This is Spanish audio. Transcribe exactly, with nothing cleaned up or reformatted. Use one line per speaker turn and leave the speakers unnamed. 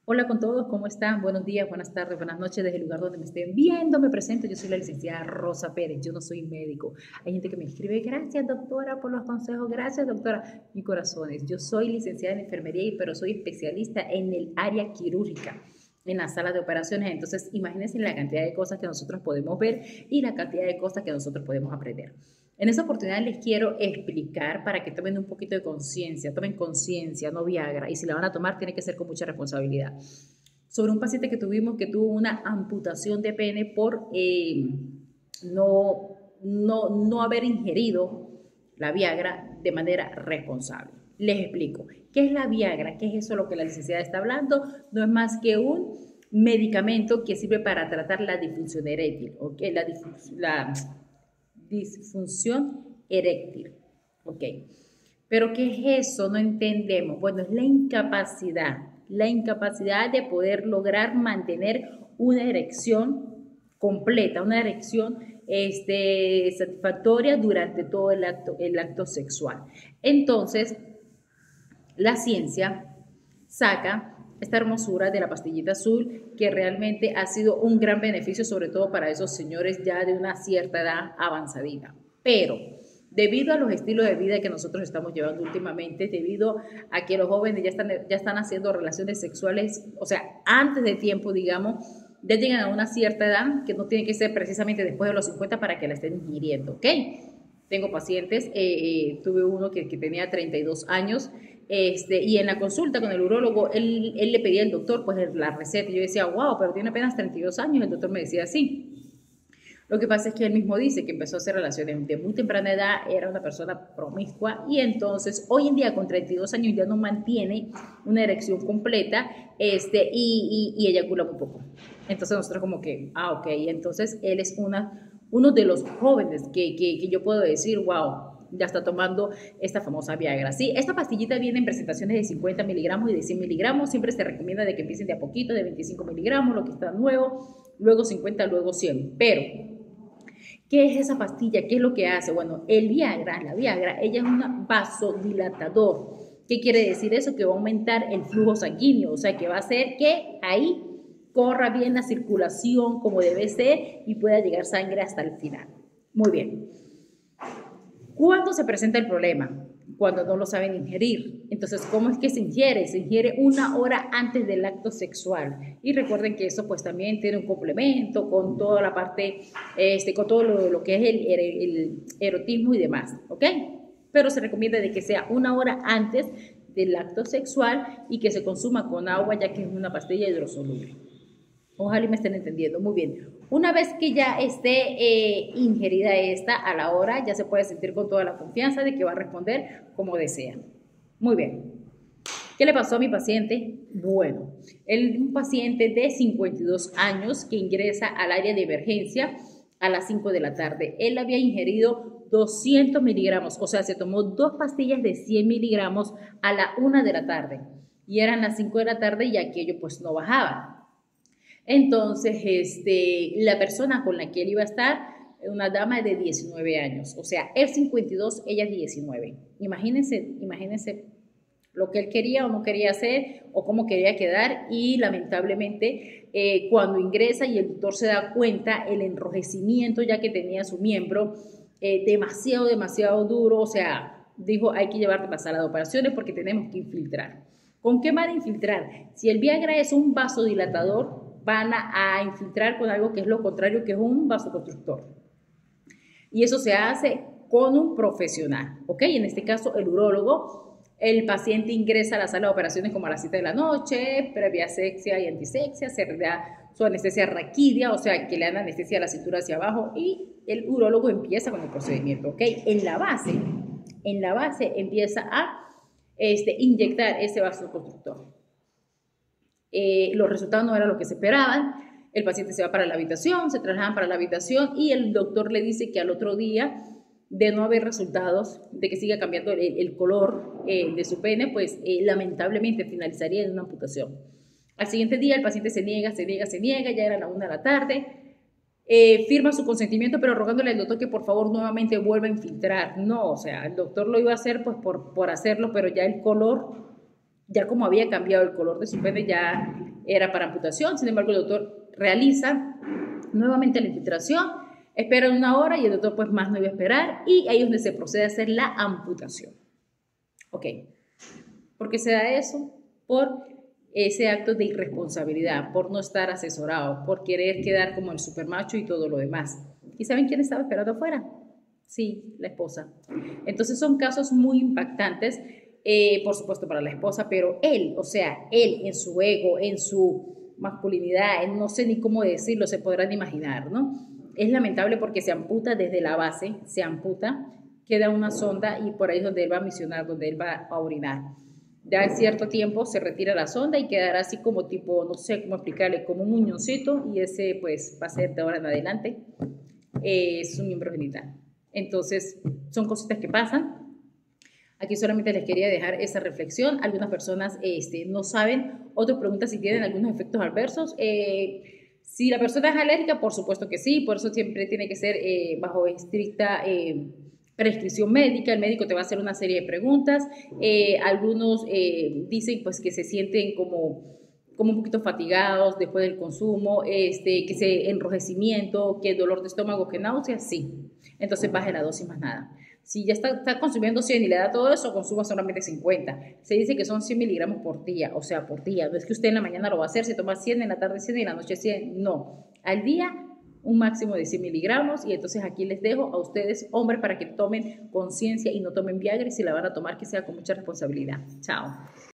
Hola con todos, ¿cómo están? Buenos días, buenas tardes, buenas noches desde el lugar donde me estén viendo. Me presento, yo soy la licenciada Rosa Pérez, yo no soy médico. Hay gente que me escribe, gracias doctora por los consejos, gracias doctora. Mi corazones, yo soy licenciada en enfermería, pero soy especialista en el área quirúrgica, en la sala de operaciones. Entonces, imagínense la cantidad de cosas que nosotros podemos ver y la cantidad de cosas que nosotros podemos aprender. En esta oportunidad les quiero explicar para que tomen un poquito de conciencia, tomen conciencia, no Viagra, y si la van a tomar tiene que ser con mucha responsabilidad. Sobre un paciente que tuvimos que tuvo una amputación de pene por eh, no, no, no haber ingerido la Viagra de manera responsable. Les explico. ¿Qué es la Viagra? ¿Qué es eso lo que la licenciada está hablando? No es más que un medicamento que sirve para tratar la disfunción eréctil, ¿ok? La, la disfunción eréctil, ¿ok? Pero ¿qué es eso? No entendemos. Bueno, es la incapacidad, la incapacidad de poder lograr mantener una erección completa, una erección este, satisfactoria durante todo el acto, el acto sexual. Entonces, la ciencia saca esta hermosura de la pastillita azul que realmente ha sido un gran beneficio, sobre todo para esos señores ya de una cierta edad avanzadita. Pero debido a los estilos de vida que nosotros estamos llevando últimamente, debido a que los jóvenes ya están, ya están haciendo relaciones sexuales, o sea, antes de tiempo, digamos, ya llegan a una cierta edad que no tiene que ser precisamente después de los cincuenta para que la estén ingiriendo, ¿ok? Tengo pacientes, eh, eh, tuve uno que, que tenía treinta y dos años, este, y en la consulta con el urólogo, él, él le pedía al doctor pues la receta, y yo decía, wow, pero tiene apenas treinta y dos años, el doctor me decía, sí. Lo que pasa es que él mismo dice que empezó a hacer relaciones de muy temprana edad, era una persona promiscua y entonces hoy en día con treinta y dos años ya no mantiene una erección completa este, y, y, y eyacula muy poco. Entonces nosotros como que, ah, ok, entonces él es una, uno de los jóvenes que, que, que yo puedo decir, wow, ya está tomando esta famosa Viagra. Sí, esta pastillita viene en presentaciones de cincuenta miligramos y de cien miligramos. Siempre se recomienda de que empiecen de a poquito, de veinticinco miligramos, lo que está nuevo, luego cincuenta, luego cien. Pero, ¿qué es esa pastilla? ¿Qué es lo que hace? Bueno, el Viagra, la Viagra, ella es un vasodilatador. ¿Qué quiere decir eso? Que va a aumentar el flujo sanguíneo, o sea, que va a hacer que ahí corra bien la circulación como debe ser y pueda llegar sangre hasta el final. Muy bien. ¿Cuándo se presenta el problema? Cuando no lo saben ingerir. Entonces, ¿cómo es que se ingiere? Se ingiere una hora antes del acto sexual. Y recuerden que eso pues también tiene un complemento con toda la parte, este, con todo lo, lo que es el, el, el erotismo y demás, ¿ok? Pero se recomienda de que sea una hora antes del acto sexual y que se consuma con agua, ya que es una pastilla hidrosoluble. Ojalá me estén entendiendo. Muy bien. Una vez que ya esté eh, ingerida esta a la hora, ya se puede sentir con toda la confianza de que va a responder como desea. Muy bien. ¿Qué le pasó a mi paciente? Bueno, él, un paciente de cincuenta y dos años que ingresa al área de emergencia a las cinco de la tarde. Él había ingerido doscientos miligramos, o sea, se tomó dos pastillas de cien miligramos a la una de la tarde. Y eran las cinco de la tarde y aquello pues no bajaba. Entonces, este, la persona con la que él iba a estar, una dama de diecinueve años, o sea, él cincuenta y dos, ella diecinueve. Imagínense, imagínense lo que él quería o no quería hacer o cómo quería quedar y lamentablemente eh, cuando ingresa y el doctor se da cuenta el enrojecimiento ya que tenía su miembro eh, demasiado, demasiado duro, o sea, dijo hay que llevarte a la sala de operaciones porque tenemos que infiltrar. ¿Con qué van a infiltrar? Si el Viagra es un vasodilatador, van a, a infiltrar con algo que es lo contrario, que es un vasoconstrictor. Y eso se hace con un profesional, ¿ok? En este caso, el urólogo. El paciente ingresa a la sala de operaciones como a las siete de la noche, previa asexia y antisexia, se le da su anestesia raquídea, o sea, que le dan anestesia a la cintura hacia abajo y el urólogo empieza con el procedimiento, ¿ok? En la base, en la base empieza a este, inyectar ese vasoconstrictor. Eh, los resultados no eran lo que se esperaban, el paciente se va para la habitación, se trasladan para la habitación y el doctor le dice que al otro día, de no haber resultados, de que siga cambiando el, el color eh, de su pene, pues eh, lamentablemente finalizaría en una amputación. Al siguiente día el paciente se niega, se niega, se niega, ya era la una de la tarde, eh, firma su consentimiento, pero rogándole al doctor que por favor nuevamente vuelva a infiltrar. No, o sea, el doctor lo iba a hacer pues por, por hacerlo, pero ya el color, ya como había cambiado el color de su pene, ya era para amputación, sin embargo el doctor realiza nuevamente la infiltración, espera una hora y el doctor pues más no iba a esperar y ahí es donde se procede a hacer la amputación. Ok, ¿por qué se da eso? Por ese acto de irresponsabilidad, por no estar asesorado, por querer quedar como el supermacho y todo lo demás. ¿Y saben quién estaba esperando afuera? Sí, la esposa. Entonces son casos muy impactantes, eh, por supuesto para la esposa, pero él, o sea, él en su ego, en su masculinidad, en no sé ni cómo decirlo, se podrán imaginar, ¿no? Es lamentable porque se amputa desde la base, se amputa, queda una sonda y por ahí es donde él va a misionar, donde él va a orinar. Ya en cierto tiempo se retira la sonda y quedará así como tipo, no sé cómo explicarle, como un muñoncito y ese pues va a ser de ahora en adelante eh, su miembro genital. Entonces son cositas que pasan. Aquí solamente les quería dejar esa reflexión. Algunas personas este, no saben, otras preguntas si tienen algunos efectos adversos. Eh, si la persona es alérgica, por supuesto que sí, por eso siempre tiene que ser eh, bajo estricta eh, prescripción médica. El médico te va a hacer una serie de preguntas. Eh, algunos eh, dicen pues que se sienten como, como un poquito fatigados después del consumo, este, que se enrojecimiento, que dolor de estómago, que náuseas, sí. Entonces baje la dosis más nada. Si ya está, está consumiendo cien y le da todo eso, consuma solamente cincuenta. Se dice que son cien miligramos por día, o sea, por día. No es que usted en la mañana lo va a hacer, se toma cien, en la tarde cien y en la noche cien. No. Al día, un máximo de cien miligramos. Y entonces aquí les dejo a ustedes, hombres, para que tomen conciencia y no tomen Viagra. Y si la van a tomar, que sea con mucha responsabilidad. Chao.